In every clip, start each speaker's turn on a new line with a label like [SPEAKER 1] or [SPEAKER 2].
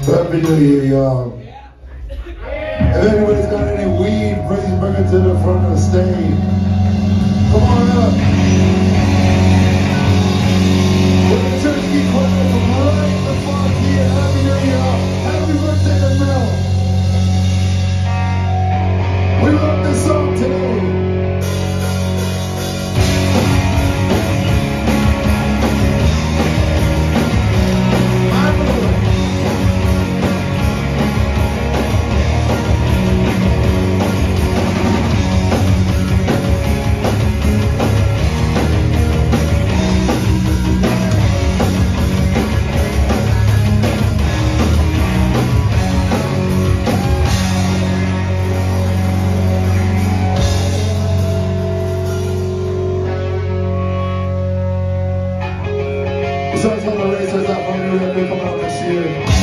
[SPEAKER 1] Happy New Year, y'all. If anybody's got any weed, please bring it to the front of the stage. Come on up. Let the church keep quiet from right the fuck here. Happy New Year. Happy birthday to Mel. We love this song today. Besides all the racers that want to do come out this year.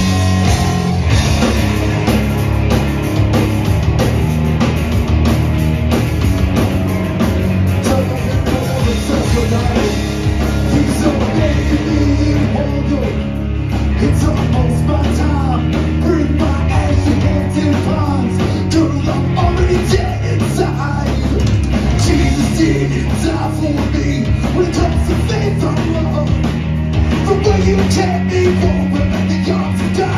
[SPEAKER 1] It's almost my time. Bring my ass and hands in palms. Girl, I'm already dead inside. Jesus didn't die for me. When it comes to faith, I'm wrong. But when you can't be born, we're at the odds of die.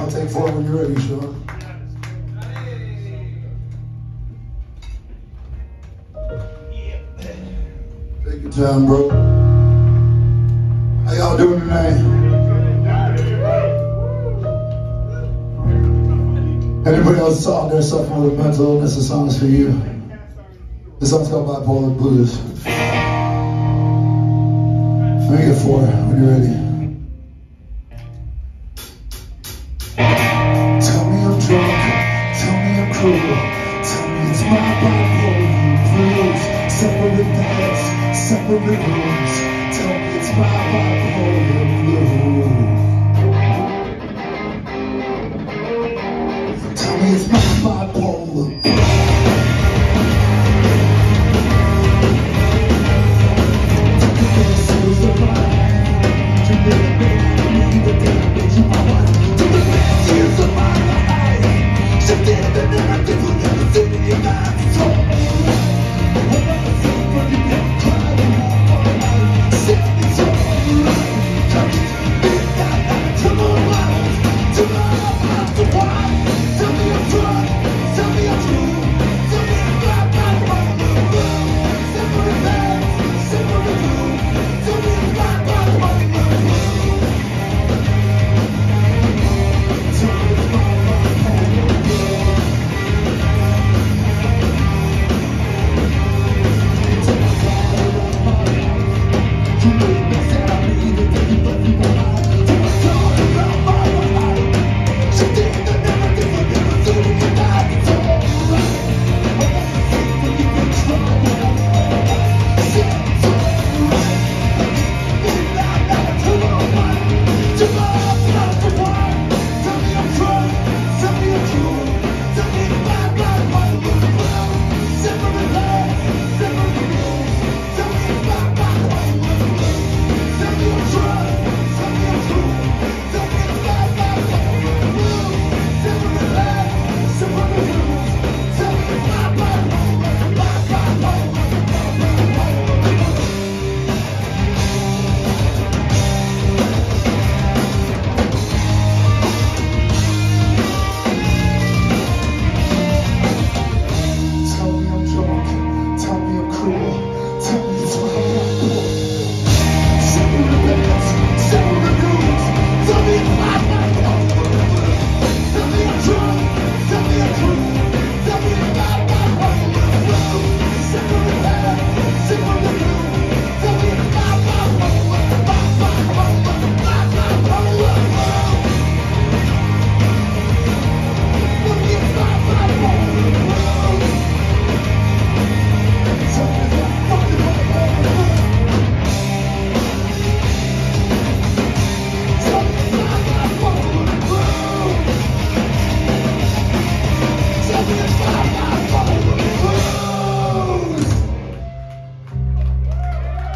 [SPEAKER 1] I'll take 4 when you're ready, Sean. Take your time, bro. How y'all doing tonight? Anybody else out there suffering with mental illness? This song is for you. This song's called Bipolar Blues. Let me get 4 when you're ready. Tell me I'm drunk, tell me I'm cruel, tell me it's my bipolar blues. Separate beds, separate rooms, tell me it's my bipolar blues. Tell me it's my bipolar blues.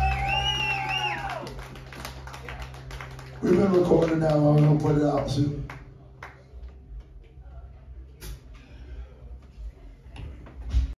[SPEAKER 1] We've been recording now, I'm gonna put it out soon.